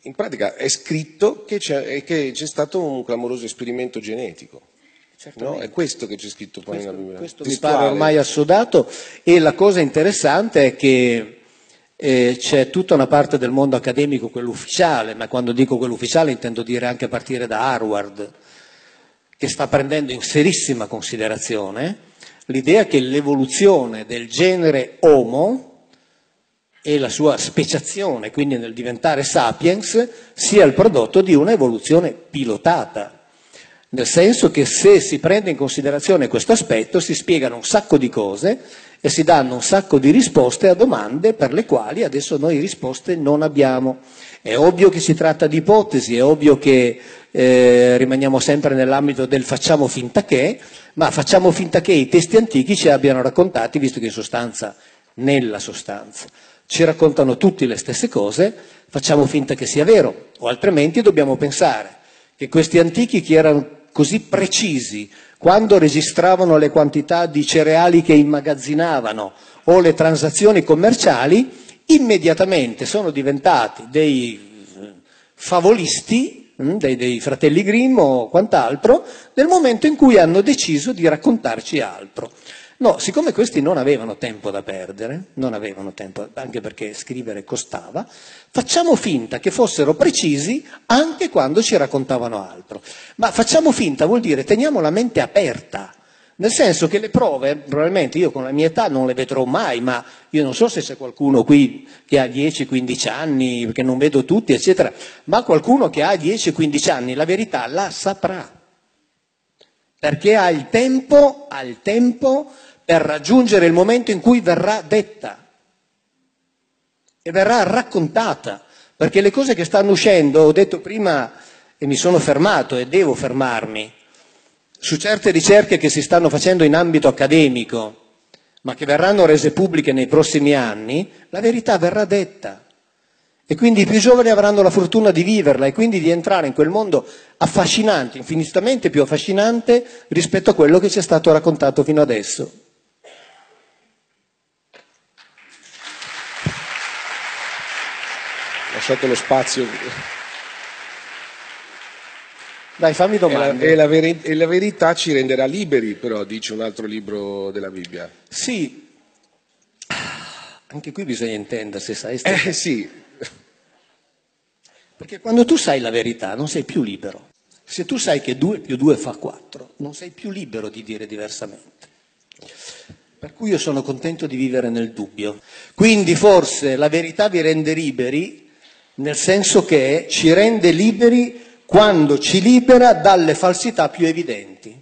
in pratica è scritto che c'è stato un clamoroso esperimento genetico. No? È questo che c'è scritto poi nella Bibbia. Questo mi pare ormai assodato, e la cosa interessante è che c'è tutta una parte del mondo accademico, quello ufficiale, ma quando dico quello ufficiale intendo dire anche a partire da Harvard, che sta prendendo in serissima considerazione l'idea che l'evoluzione del genere Homo e la sua speciazione, quindi nel diventare sapiens, sia il prodotto di una evoluzione pilotata. Nel senso che se si prende in considerazione questo aspetto si spiegano un sacco di cose e si danno un sacco di risposte a domande per le quali adesso noi risposte non abbiamo. È ovvio che si tratta di ipotesi, è ovvio che rimaniamo sempre nell'ambito del facciamo finta che, ma facciamo finta che i testi antichi ci abbiano raccontati, visto che in sostanza, nella sostanza, ci raccontano tutti le stesse cose, facciamo finta che sia vero, o altrimenti dobbiamo pensare che questi antichi che erano così precisi quando registravano le quantità di cereali che immagazzinavano o le transazioni commerciali, immediatamente sono diventati dei favolisti, dei fratelli Grimm o quant'altro, nel momento in cui hanno deciso di raccontarci altro. No, siccome questi non avevano tempo da perdere, non avevano tempo, anche perché scrivere costava, facciamo finta che fossero precisi anche quando ci raccontavano altro. Ma facciamo finta vuol dire teniamo la mente aperta, nel senso che le prove, probabilmente io con la mia età non le vedrò mai, ma io non so se c'è qualcuno qui che ha 10-15 anni, perché non vedo tutti, eccetera, ma qualcuno che ha 10-15 anni la verità la saprà, perché ha il tempo per raggiungere il momento in cui verrà detta e verrà raccontata, perché le cose che stanno uscendo, ho detto prima e mi sono fermato e devo fermarmi, su certe ricerche che si stanno facendo in ambito accademico, ma che verranno rese pubbliche nei prossimi anni, la verità verrà detta. E quindi i più giovani avranno la fortuna di viverla e quindi di entrare in quel mondo affascinante, infinitamente più affascinante rispetto a quello che ci è stato raccontato fino adesso. Lasciato lo spazio. Dai, fammi domande. E la verità ci renderà liberi, però, dice un altro libro della Bibbia. Sì, anche qui bisogna intendersi, sai? Sì. Perché quando tu sai la verità non sei più libero. Se tu sai che 2 più 2 fa 4, non sei più libero di dire diversamente. Per cui io sono contento di vivere nel dubbio. Quindi forse la verità vi rende liberi, nel senso che ci rende liberi quando ci libera dalle falsità più evidenti.